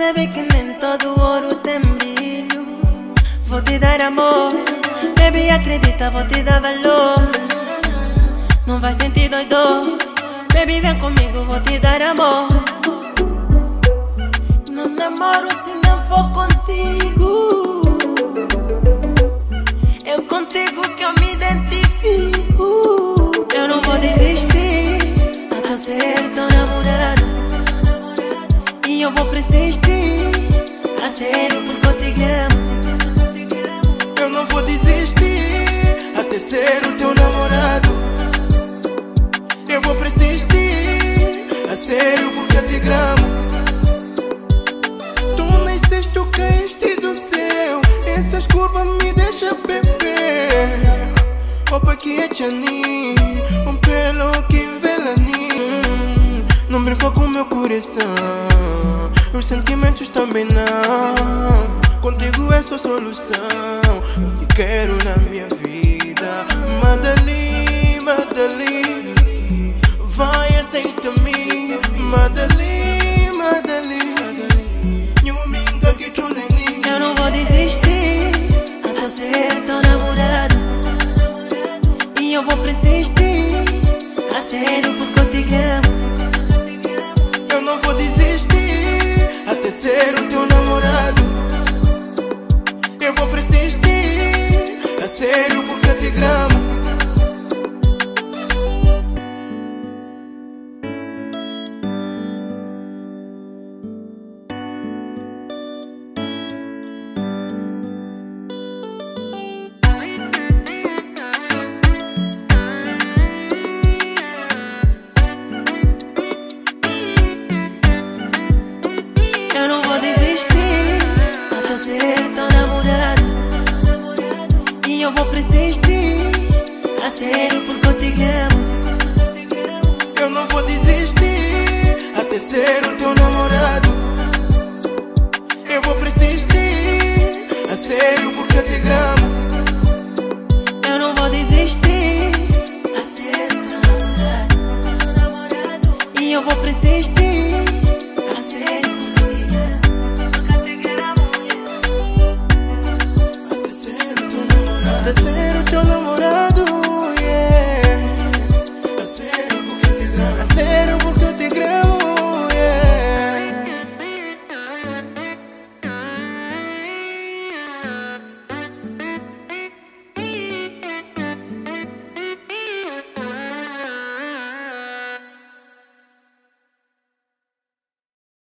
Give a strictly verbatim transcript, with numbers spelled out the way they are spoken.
saber que nem todo ouro tem brilho. Vou te dar amor, baby, acredita, vou te dar valor. Não vai sentir doido, baby, vem comigo, vou te dar amor. Não namoro se não for contigo. Eu contigo que eu me identifico. Eu não vou desistir até ser teu namorado. E eu vou persistir a sério porque eu te amo. Eu não vou desistir até ser o teu namorado. Eu vou persistir a sério porque eu te amo. Tu nasceste, caíste do céu. Essas curvas me deixam beber. Opa que é Chani, um pelo que envelani. Não brincou com meu coração, os sentimentos também não. Contigo é só solução. Eu te quero na minha vida. Madali, Madali, vai aceita-me. Madali, Madali, Nhuminga que tu nem. Eu não vou desistir até ser teu namorado. E eu vou persistir a sério porque eu te amo. Eu não vou desistir até ser o teu namorado. Eu vou persistir a sério porque eu te amo. Eu não vou desistir até ser teu namorado. E eu vou persistir a sério porque eu te amo. Eu não vou desistir até ser o teu namorado. Eu vou persistir a sério porque eu te amo. Eu não vou desistir a ser teu namorado. E eu vou persistir a sério porque eu te amo. Até ser o teu namorado.